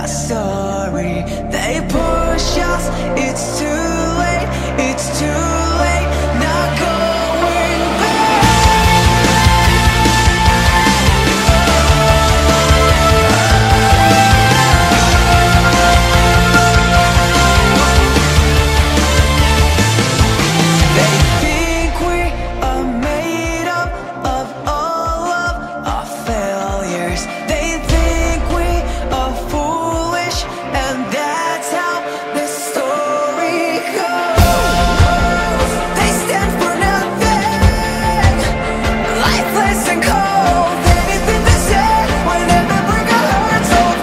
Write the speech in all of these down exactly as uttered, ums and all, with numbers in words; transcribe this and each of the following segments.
not sorry. They push us, it's too late, it's too late, not going They think we are made up of all of our failures. They think we are foolish, and that's how this story goes. They stand for nothing, lifeless and cold. Anything they say will never break our hearts of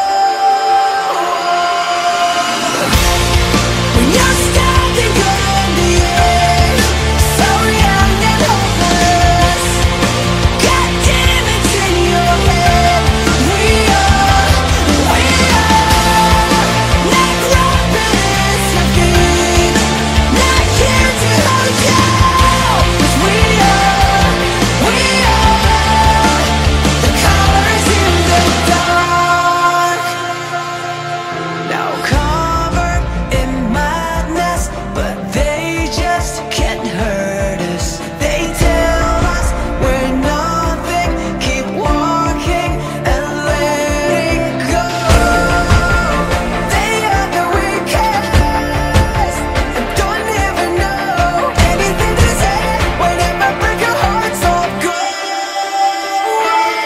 gold. When you're standing on the edge, so young and hopeless, God damn, it's in your head. We are, we are not robbers of feet, not here to hold you. 'Cause we are, we are the colors in the dark. Now covered in madness, but they just can't hurt us. They tell us we're nothing, keep walking and letting go. They are the weakest and don't ever know. Anything they say will never break our hearts of gold.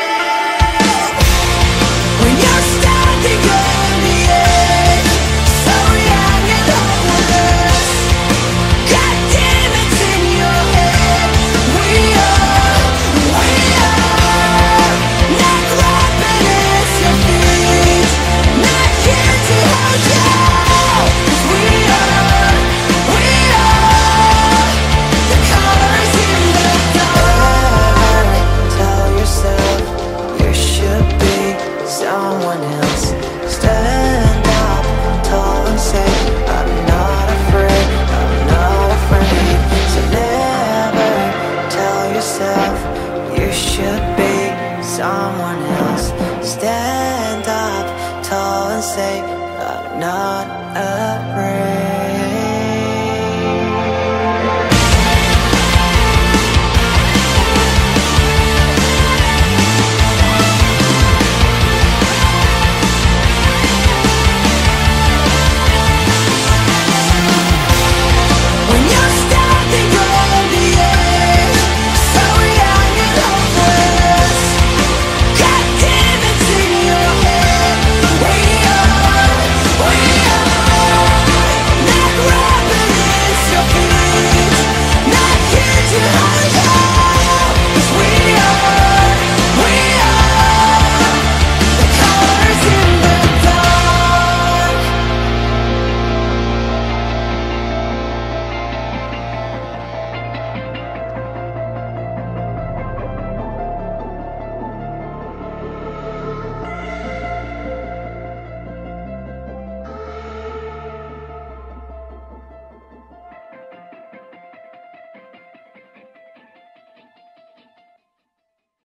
When you're standing on the edge, so young and hopeless, God damn, it's in your head. We are, we are not grabbing at your feet, not here to hold you. 'Cause we are, we are the colors in the dark. Tell yourself you should be someone else. Stand up tall and say, I'm not afraid, I'm not afraid. So never tell yourself you should be someone else. Stand up tall and say, I'm not afraid.